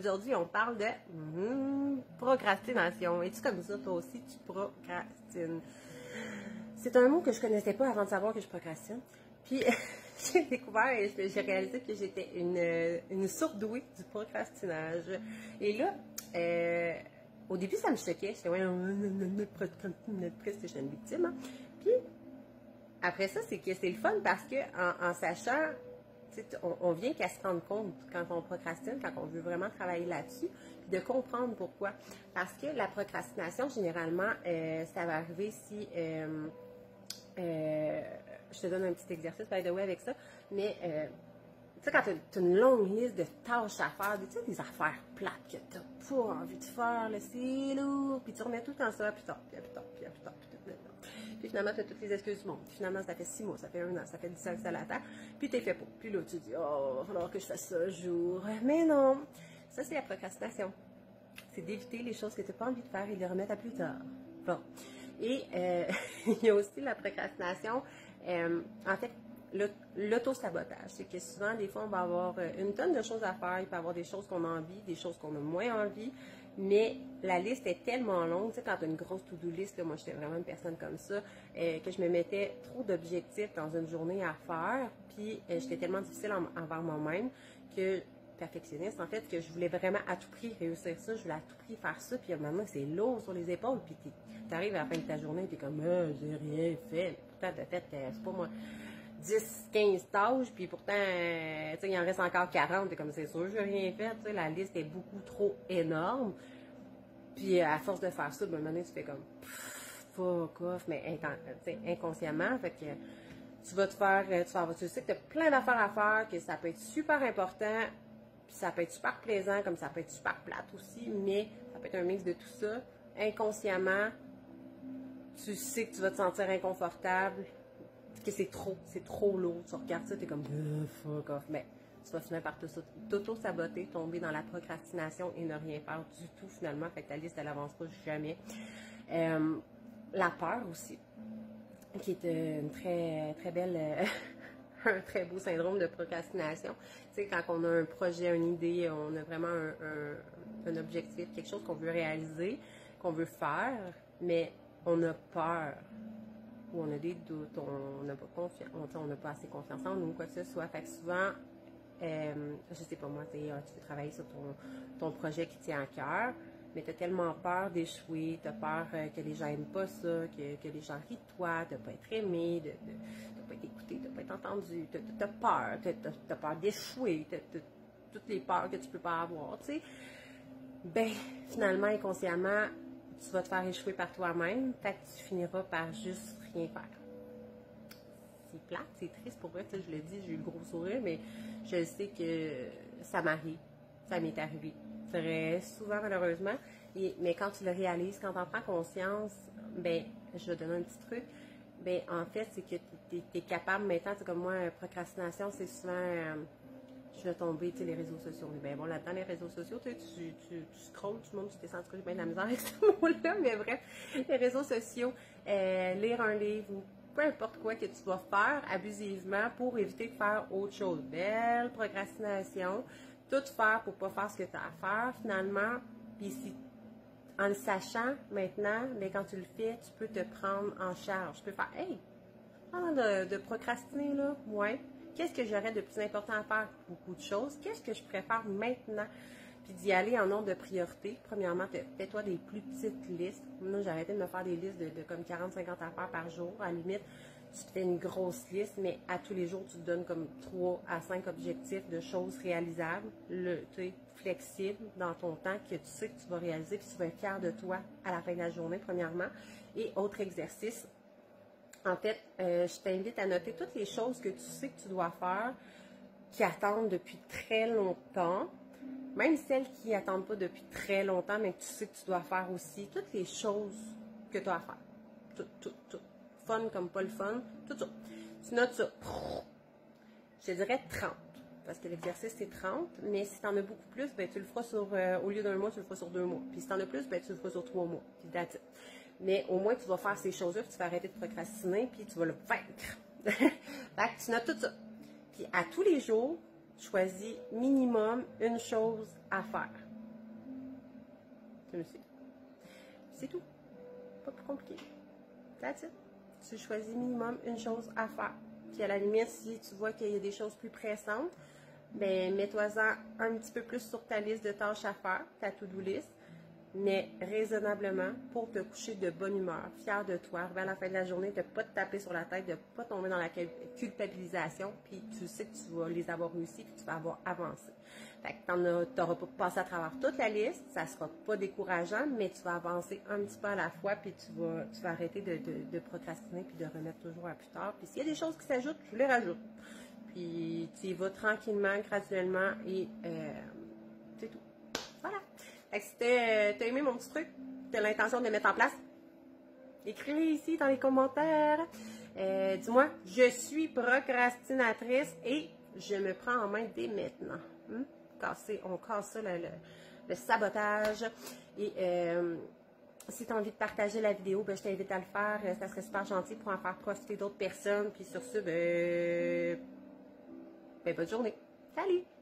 aujourd'hui, on parle de procrastination. Es-tu comme ça, toi aussi, tu procrastines? C'est un mot que je connaissais pas avant de savoir que je procrastine. Puis, j'ai découvert et j'ai réalisé que j'étais une surdouée du procrastinage. Et là, au début, ça me choquait. J'étais, ouais, notre procrastinatrice, je suis une victime. Hein. Puis, après ça, c'est que c'est le fun parce que en sachant, on vient qu'à se rendre compte quand on procrastine, quand on veut vraiment travailler là-dessus, puis de comprendre pourquoi. Parce que la procrastination, généralement, ça va arriver si... je te donne un petit exercice, by the way, avec ça, mais tu sais, quand tu as une longue liste de tâches à faire, tu sais, des affaires plates que tu n'as pas envie de faire, c'est lourd, puis tu remets tout le temps ça, puis tard, puis plus tard, puis plus tard, puis tout. Puis finalement, tu as toutes les excuses du monde. Puis finalement, ça fait 6 mois, ça fait 1 an, ça fait 10 ans que ça l'attend, puis t'es fait pas. Puis là, tu dis, oh, il va falloir que je fasse ça un jour. Mais non, ça, c'est la procrastination. C'est d'éviter les choses que tu n'as pas envie de faire et de les remettre à plus tard. Bon. Et il y a aussi la procrastination, en fait, l'auto-sabotage. C'est que souvent, des fois, on va avoir une tonne de choses à faire. Il peut y avoir des choses qu'on a envie, des choses qu'on a moins envie. Mais la liste est tellement longue. Tu sais, quand tu as une grosse to-do list, là, moi, j'étais vraiment une personne comme ça, que je me mettais trop d'objectifs dans une journée à faire. Puis, j'étais tellement difficile envers moi-même que perfectionniste, en fait, que je voulais vraiment à tout prix réussir ça, je voulais à tout prix faire ça, puis maintenant c'est lourd sur les épaules, puis tu arrives à la fin de ta journée, puis t'es comme, j'ai rien fait, pourtant t'as fait, c'est pas moi, 10, 15 tâches, puis pourtant, tu sais, il en reste encore 40, t'es comme, c'est sûr, j'ai rien fait, tu sais, la liste est beaucoup trop énorme, puis à force de faire ça, ben, maintenant tu fais comme, fuck off, mais inconsciemment, fait que tu vas te faire, tu sais que tu as plein d'affaires à faire, que ça peut être super important, puis ça peut être super plaisant, comme ça peut être super plate aussi, mais ça peut être un mix de tout ça. Inconsciemment, tu sais que tu vas te sentir inconfortable, que c'est trop lourd. Tu regardes ça, tu es comme fuck off. Mais tu vas finir par t'auto-saboter, tomber dans la procrastination et ne rien faire du tout finalement. Fait que ta liste, elle n'avancera jamais. La peur aussi, qui est une très, très belle... un très beau syndrome de procrastination. Tu sais, quand on a un projet, une idée, on a vraiment un objectif, quelque chose qu'on veut réaliser, qu'on veut faire, mais on a peur, ou on a des doutes, on n'a pas confiance, on n'a pas assez confiance en nous, quoi que ce soit. Fait que souvent, je sais pas moi, tu veux travailler sur ton projet qui tient à cœur, mais tu as tellement peur d'échouer, tu as peur que les gens n'aiment pas ça, que les gens rient de toi, de ne pas être aimé, de ne pas être écouté, de ne pas être entendu, tu as peur, tu as peur d'échouer, toutes les peurs que tu peux pas avoir, tu sais. Ben, finalement, inconsciemment, tu vas te faire échouer par toi-même, fait que tu finiras par juste rien faire. C'est plate, c'est triste pour vrai, tu sais, je le dis, j'ai eu le gros sourire, mais je sais que ça m'arrive, ça m'est arrivé. Très souvent, malheureusement, mais quand tu le réalises, quand tu en prends conscience, ben, je vais donner un petit truc, ben, en fait, c'est que tu es capable maintenant, c'est comme moi, procrastination, c'est souvent, je vais tomber, tu sais, les réseaux sociaux. Mais ben bon, là-dedans, les réseaux sociaux, tu scrolles, tout le monde, tu t'es senti que j'ai bien de la misère avec ce mot-là, mais bref, les réseaux sociaux, lire un livre ou peu importe quoi que tu vas faire abusivement pour éviter de faire autre chose. Belle procrastination, tout faire pour pas faire ce que tu as à faire, finalement, puis si en le sachant maintenant, mais quand tu le fais, tu peux te prendre en charge. Tu peux faire, hey, avant de procrastiner, là, ouais, qu'est-ce que j'aurais de plus important à faire? Beaucoup de choses. Qu'est-ce que je préfère maintenant? Puis d'y aller en ordre de priorité. Premièrement, fais-toi des plus petites listes. Moi, j'ai arrêté de me faire des listes de comme 40-50 affaires par jour. À la limite, tu te fais une grosse liste, mais à tous les jours, tu te donnes comme 3 à 5 objectifs de choses réalisables, tu sais, flexibles dans ton temps, que tu sais que tu vas réaliser, puis tu vas être fier de toi à la fin de la journée, premièrement. Et autre exercice, en fait, je t'invite à noter toutes les choses que tu sais que tu dois faire, qui attendent depuis très longtemps, même celles qui n'attendent pas depuis très longtemps, mais que tu sais que tu dois faire aussi, toutes les choses que tu as à faire. Tout. Fun comme pas le fun, tout ça. Tu notes ça. Je te dirais 30, parce que l'exercice c'est 30, mais si tu en as beaucoup plus, ben, tu le feras sur, au lieu d'un mois, tu le feras sur 2 mois. Puis si tu en as plus, ben, tu le feras sur 3 mois. Puis that's it. Mais au moins, tu vas faire ces choses-là, puis tu vas arrêter de procrastiner, puis tu vas le vaincre. Fait que tu notes tout ça. Puis à tous les jours, choisis minimum une chose à faire. Tu me suis? C'est tout. Pas plus compliqué. That's it. Tu choisis minimum une chose à faire. Puis à la limite, si tu vois qu'il y a des choses plus pressantes, ben mets-toi-en un petit peu plus sur ta liste de tâches à faire, ta to-do list, mais raisonnablement pour te coucher de bonne humeur, fier de toi, arriver à la fin de la journée, de ne pas te taper sur la tête, de ne pas tomber dans la culpabilisation, puis tu sais que tu vas les avoir réussi, puis tu vas avoir avancé. Fait que tu n'auras pas passé à travers toute la liste, ça ne sera pas décourageant, mais tu vas avancer un petit peu à la fois, puis tu vas arrêter de procrastiner, puis de remettre toujours à plus tard. Puis s'il y a des choses qui s'ajoutent, tu les rajoutes. Puis tu y vas tranquillement, graduellement, et c'est tout. Voilà. Fait que si t'as aimé mon petit truc, t'as l'intention de le mettre en place, écris-le ici dans les commentaires. Dis-moi, je suis procrastinatrice et je me prends en main dès maintenant. On casse ça, le sabotage. Et si tu as envie de partager la vidéo, ben, je t'invite à le faire. Ça serait super gentil pour en faire profiter d'autres personnes. Puis sur ce, bonne journée. Salut!